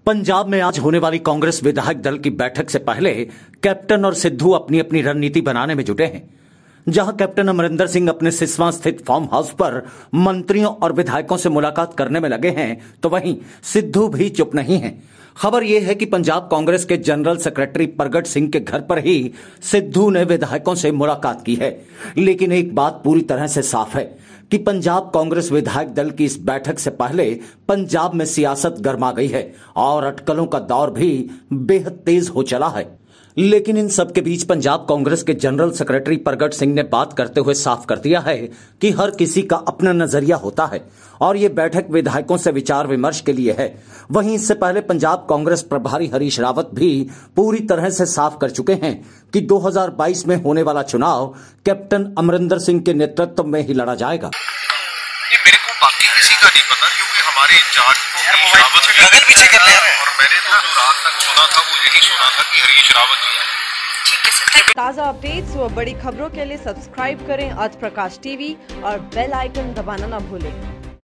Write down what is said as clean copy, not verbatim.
पंजाब में आज होने वाली कांग्रेस विधायक दल की बैठक से पहले कैप्टन और सिद्धू अपनी अपनी रणनीति बनाने में जुटे हैं। जहां कैप्टन अमरिंदर सिंह अपने सिसवा स्थित फार्म हाउस पर मंत्रियों और विधायकों से मुलाकात करने में लगे हैं, तो वहीं सिद्धू भी चुप नहीं हैं। खबर यह है कि पंजाब कांग्रेस के जनरल सेक्रेटरी प्रगट सिंह के घर पर ही सिद्धू ने विधायकों से मुलाकात की है। लेकिन एक बात पूरी तरह से साफ है कि पंजाब कांग्रेस विधायक दल की इस बैठक से पहले पंजाब में सियासत गर्मा गई है और अटकलों का दौर भी बेहद तेज हो चला है। लेकिन इन सब के बीच पंजाब कांग्रेस के जनरल सेक्रेटरी प्रगट सिंह ने बात करते हुए साफ कर दिया है कि हर किसी का अपना नजरिया होता है और ये बैठक विधायकों से विचार विमर्श के लिए है। वहीं इससे पहले पंजाब कांग्रेस प्रभारी हरीश रावत भी पूरी तरह से साफ कर चुके हैं कि 2022 में होने वाला चुनाव कैप्टन अमरिंदर सिंह के नेतृत्व में ही लड़ा जाएगा। ये मेरे को बाकी किसी का नहीं पता, क्योंकि हमारे इंचार्ज को रावत गगन पीछे कर लिया है और मैंने तो जो रात तक सुना था वो यही सुना था कि हरीश रावत जी आए। ठीक है सर। ताज़ा अपडेट्स व बड़ी खबरों के लिए सब्सक्राइब करें आज प्रकाश टीवी और बेल आइकन दबाना न भूलें।